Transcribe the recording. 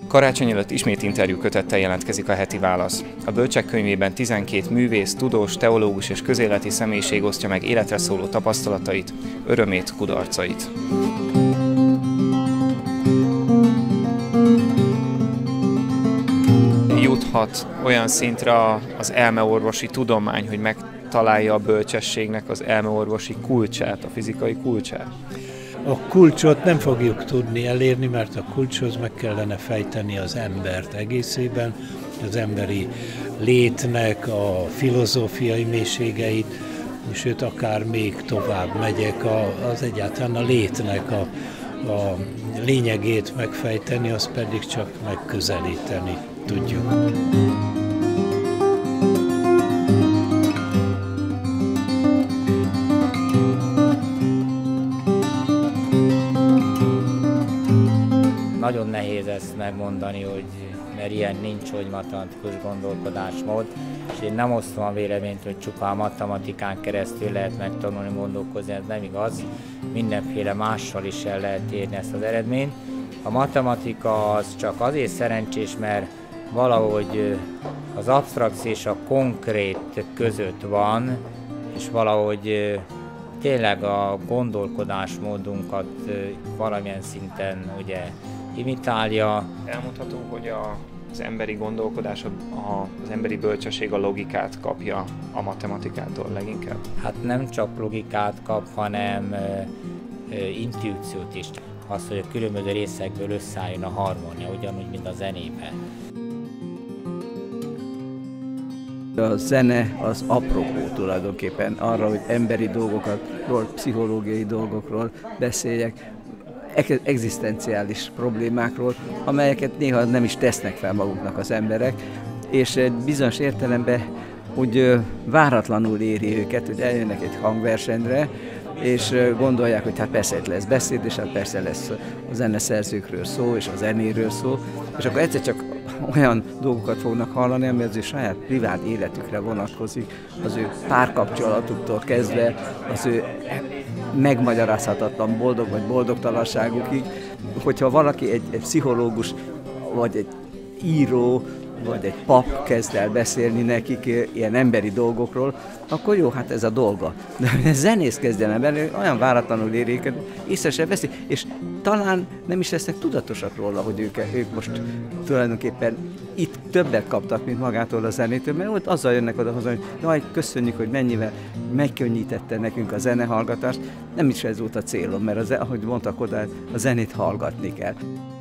Karácsony előtt ismét interjúkötettel jelentkezik a Heti Válasz. A Bölcsek könyvében 12 művész, tudós, teológus és közéleti személyiség osztja meg életre szóló tapasztalatait, örömét, kudarcait. Juthat olyan szintre az elmeorvosi tudomány, hogy megtalálja a bölcsességnek az elmeorvosi kulcsát, a fizikai kulcsát? A kulcsot nem fogjuk tudni elérni, mert a kulcshoz meg kellene fejteni az embert egészében, az emberi létnek a filozófiai mélységeit, sőt akár még tovább megyek, az egyáltalán a létnek a lényegét megfejteni, azt pedig csak megközelíteni tudjuk. Nagyon nehéz ezt megmondani, mert ilyen nincs, hogy matematikus gondolkodásmód, és én nem osztom a véleményt, hogy csupán matematikán keresztül lehet megtanulni gondolkozni, ez nem igaz. Mindenféle mással is el lehet érni ezt az eredményt. A matematika az csak azért szerencsés, mert valahogy az absztrakció és a konkrét között van, és valahogy tényleg a gondolkodásmódunkat valamilyen szinten ugye imitálja. Elmondhatunk, hogy az emberi gondolkodás, az emberi bölcsesség a logikát kapja a matematikától leginkább? Hát nem csak logikát kap, hanem intuíciót is. Az, hogy a különböző részekből összeálljon a harmónia, ugyanúgy, mint a zenében. A zene az apropó tulajdonképpen arra, hogy emberi dolgokról, pszichológiai dolgokról beszéljek, egzisztenciális problémákról, amelyeket néha nem is tesznek fel maguknak az emberek, és bizonyos értelemben úgy váratlanul éri őket, hogy eljönnek egy hangversenyre, és gondolják, hogy hát persze lesz beszéd, és hát persze lesz a zeneszerzőkről szó, és a zenéről szó, és akkor egyszer csak olyan dolgokat fognak hallani, ami az ő saját privát életükre vonatkozik, az ő párkapcsolatuktól kezdve, az ő megmagyarázhatatlan boldog vagy boldogtalanságukig. Hogyha valaki egy pszichológus, vagy egy író, vagy egy pap kezd el beszélni nekik ilyen emberi dolgokról, akkor jó, hát ez a dolga. De a zenész kezdjen el benni, olyan váratlanul éri őket, észre se veszi, és talán nem is lesznek tudatosak róla, hogy ők most tulajdonképpen itt többet kaptak, mint magától a zenétől, mert ott azzal jönnek oda-haza, hogy jaj, köszönjük, hogy mennyivel megkönnyítette nekünk a zenehallgatást. Nem is ez volt a célom, mert ahogy mondtak oda, a zenét hallgatni kell.